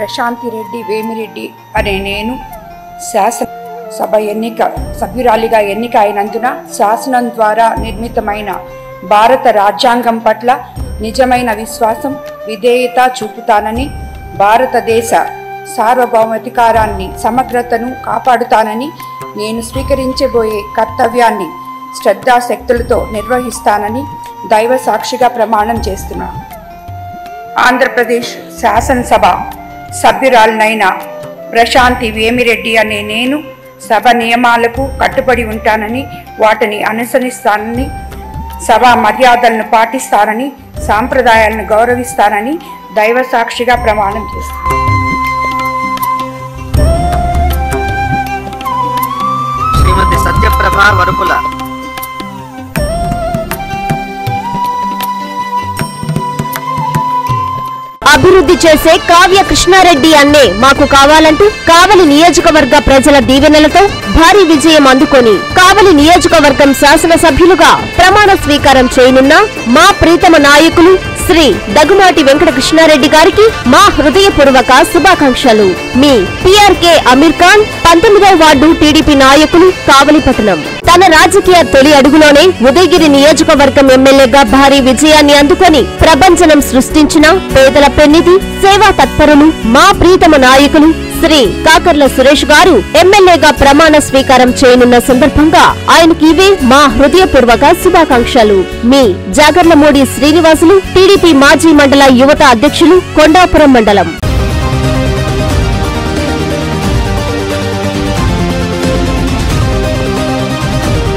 ప్రశాంతి రెడ్డి వేమిరెడ్డి అనే నేను శాసనసభ సభ్యురాలిగా ఎన్నిక అయినందున శాసనం ద్వారా నిర్మితమైన భారత రాజ్యాంగం పట్ల నిజమైన విశ్వాసం విధేయత చూపుతానని, భారతదేశ సార్వభౌమాధికారాన్ని సమగ్రతను కాపాడుతానని, నేను స్వీకరించబోయే కర్తవ్యాన్ని శ్రద్ధాశక్తులతో నిర్వహిస్తానని దైవ సాక్షిగా ప్రమాణం చేస్తున్నాను. ఆంధ్రప్రదేశ్ శాసనసభ సభ్యురాలనైన ప్రశాంతి వేమిరెడ్డి అనే నేను సభ నియమాలకు కట్టుబడి ఉంటానని, వాటిని అనుసరిస్తానని, సభా మర్యాదలను పాటిస్తానని, సాంప్రదాయాలను గౌరవిస్తానని దైవ సాక్షిగా ప్రమాణం చేస్తాను. శ్రీమతి సత్యప్రభ వరుపుల. అభివృద్ధి చేసే కావ్య కృష్ణారెడ్డి అన్నే మాకు కావాలంటూ కావలి నియోజకవర్గ ప్రజల దీవెనలతో భారీ విజయం అందుకొని కావలి నియోజకవర్గం శాసనసభ్యులుగా ప్రమాణ స్వీకారం చేయనున్న మా ప్రీతమ నాయకులు శ్రీ దగ్గుమాటి వెంకట కృష్ణారెడ్డి గారికి మా హృదయపూర్వక శుభాకాంక్షలు. మీ PRK అమీర్ ఖాన్, 19వ వార్డు టీడీపీ నాయకులు, కావలిపట్టణం. తన రాజకీయ తొలి అడుగులోనే ఉదయగిరి నియోజకవర్గం ఎమ్మెల్యేగా భారీ విజయాన్ని అందుకొని ప్రభంజనం సృష్టించిన పేదల పెన్నిధి, సేవా తత్పరులు, మా ప్రీతమ నాయకులు శ్రీ కాకర్ల సురేష్ గారు ఎమ్మెల్యేగా ప్రమాణ స్వీకారం చేయనున్న సందర్భంగా ఆయనకి ఇవే మా హృదయపూర్వక శుభాకాంక్షలు. మీ జాగర్లమూడి శ్రీనివాసులు, టీడీపీ మాజీ మండల యువత అధ్యక్షులు, కొండాపురం మండలం.